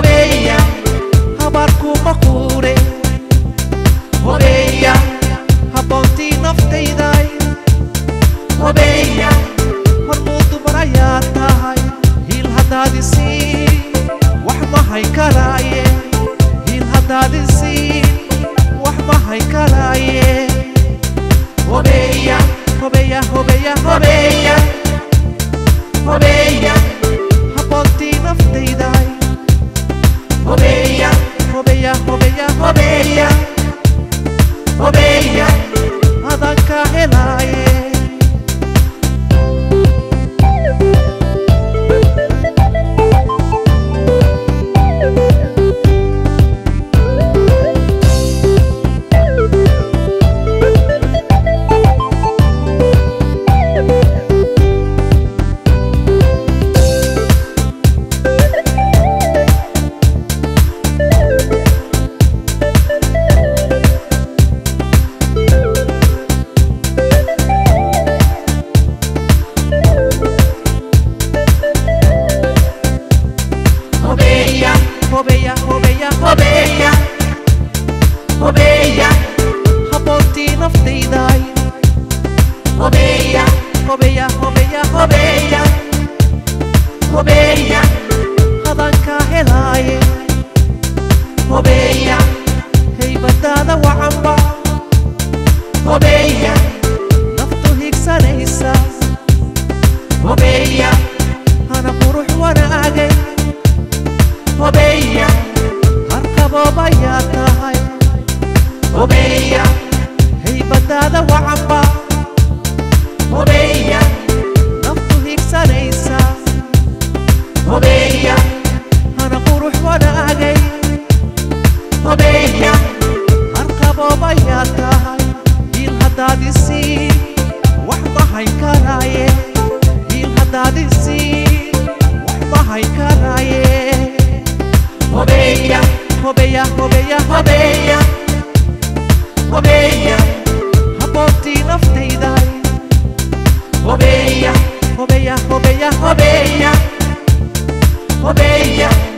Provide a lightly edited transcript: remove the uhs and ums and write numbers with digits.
hobeya habarku maqure hobeya habonti naftayday hobeya hormudu barayaa tahay hil hadaadisi wax ma hay karaaye hil hadaadisi wax ma hay karaaye hobeya hobeya hobeya hobeya hobeya habonti naftayday hobeya hobeya hobeya hobeya hobeya adanka helaaye hobeya hobeya hobeya hobeya habonti naftayday hobeya hobeya hobeya hobeya hobeya hadanka helaaye hobeya haybadaada wacanba hobeya naftu higsanaysa hobeya hana qurux wanaagay hobeya harqaboobayaa tahay hobeya haybadaada wacanba hobeya naftu higsanaysa hobeya hana qurux wanaagay hobeya harqaboobayaa tahay hil hadaadisi wax ma hay karaaye hil hadaadisi wax ma hay karaaye hobeya hobeya hobeya hobeya hobeya habonti naftayday hobeya hobeya hobeya hobeya hobeya